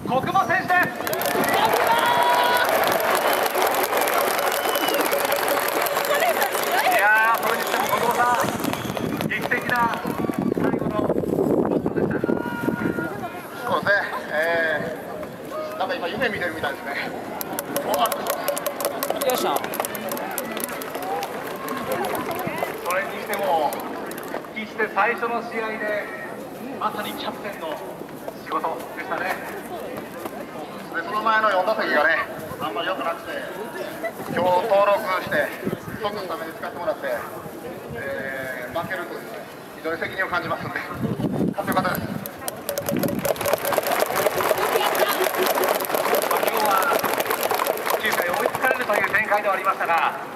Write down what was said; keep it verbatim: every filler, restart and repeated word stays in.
小久保選手です。いやー、それにしても小久保さん、劇的な最後のポストでした。 そうですね、えー、なんか今夢見てるみたいですね。 よいしょ。 それにしても復帰して最初の試合でまさにキャプテンの仕事でしたね。 でその前のよん打席がね、あんまり良くなくて、今日登録して即のために使ってもらって、えー、負けるという、ね、非常に責任を感じますので、勝ってよかったです。 今日はきゅうかい追いつかれるという展開ではありましたが。